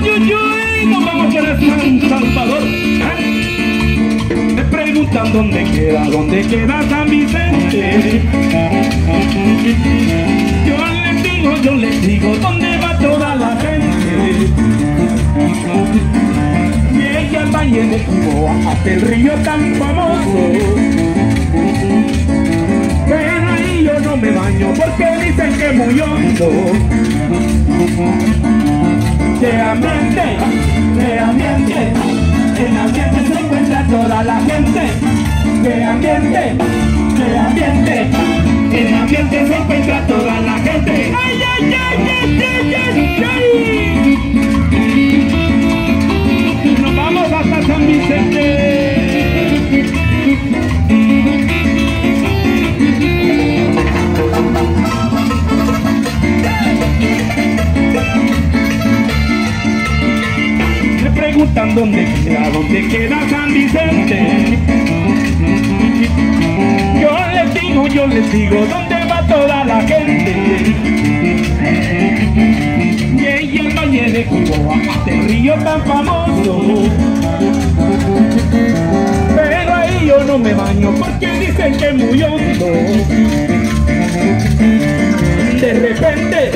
uy, nos vamos para San Salvador. Me preguntan dónde queda San Vicente. Yo les digo, ¿dónde va toda la gente? Llegué al valle de Cuba, hasta el río tan famoso. Pero ahí yo no me baño porque dicen que es muy hondo. ¡Qué ambiente! ¡Qué ambiente! En ambiente se encuentra toda la gente. ¡Qué ambiente! ¡Qué ambiente! En ambiente se encuentra toda la gente. ¡Ay, ay, ay, ay, ay, ay, ay! Nos vamos hasta San Vicente. Me preguntan dónde queda San Vicente. Yo les digo, ¿dónde va toda la gente? Y el valle de Cuba, hasta el río tan famoso. Pero ahí yo no me baño porque dicen que es muy hondo. De repente,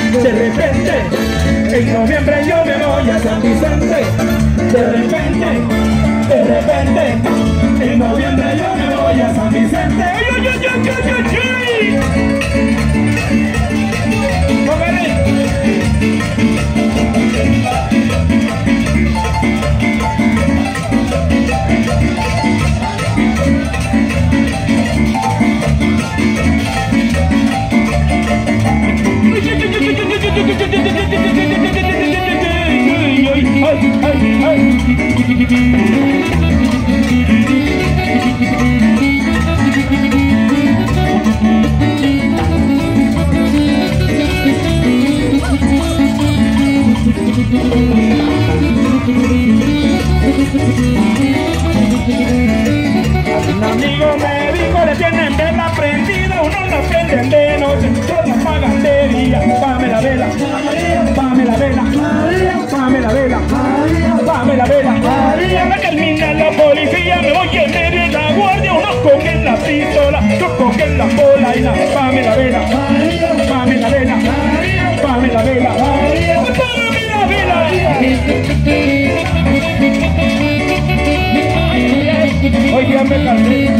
en noviembre yo me voy a San Vicente. De repente, en noviembre yo me voy a San Vicente. Un amigo me dijo, le tienen vela prendida, uno la prenden de noche, todos apagan de día. Pame la vela, pame la vela, pame la vela, pame la vela. Ahora termina la policía, me voy en medio de la guardia, unos cogen la pistola, otros cogen la bola y la pame la vela, pame la vela, pame la vela, pame la vela. Hoy día me cansé.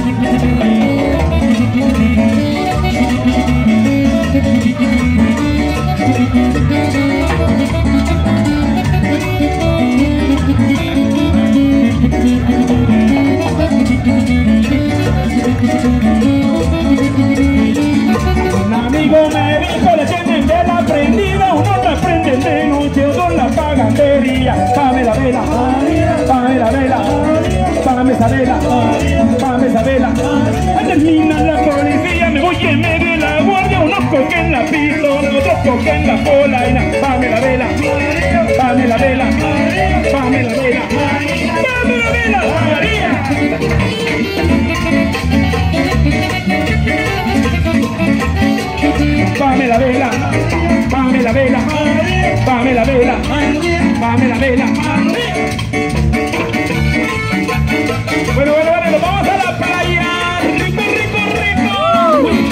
Un amigo me dijo, le tienen vela prendida, uno la prenden de noche, otros la apagan de día. Pame la vela, pame la vela, pame esa vela, pame esa vela. Al terminar la policía me voy en medio de la guardia, unos cogen la pistola, otros cogen la bola y la pame la vela, pame la vela, pame la vela, pame la vela, María. Pame la vela, pame la vela, pame la vela, pame la vela. Bueno, nos vamos a la playa. Rico, rico, rico.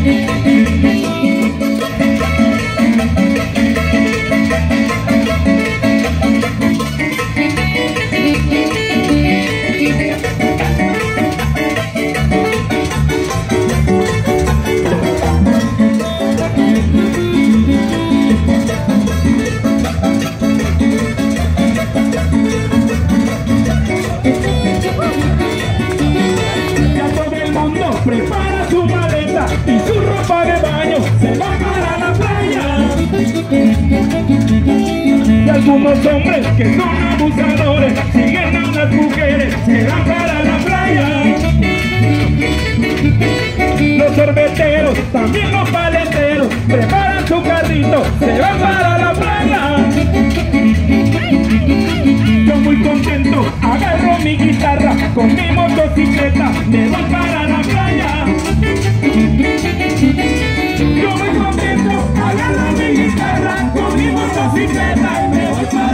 Prepara su maleta y su ropa de baño, se va para la playa. Y algunos hombres que son abusadores siguen a las mujeres, se van para la playa. Los sorbeteros, también los paleteros, preparan su carrito, se van para la playa. Yo muy contento, agarro mi guitarra, con mi motocicleta, me voy para la playa. Yo muy contento, agarro mi guitarra, con mi motocicleta, me voy para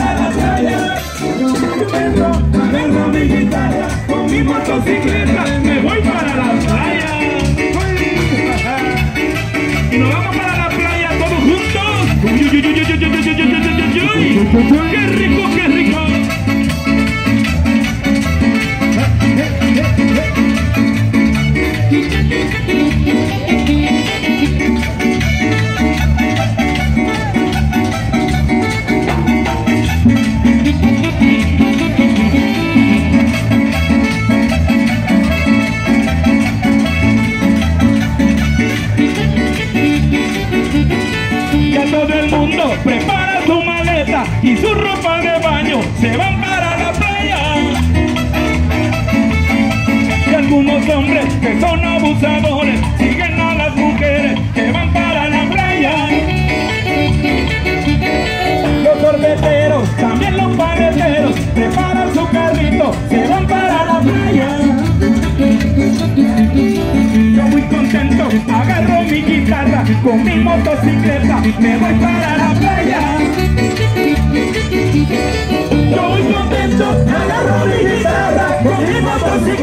motocicleta, me voy para la playa. Y nos vamos para la playa todos juntos. Uy, uy, uy, uy, uy, uy, uy, uy, uy, uy, uy. ¡Qué rico, qué rico! Todo el mundo prepara su maleta y su ropa de baño, se van para la playa. Y algunos hombres que son abusadores siguen a las mujeres que van para la playa. Los sorbeteros, también los paleteros, preparan su carrito, se van para la playa. Yo muy contento, agarro mi guitarra con mi motocicleta, me voy para la playa. Yo muy contento, agarro mi guitarra con mi motocicleta.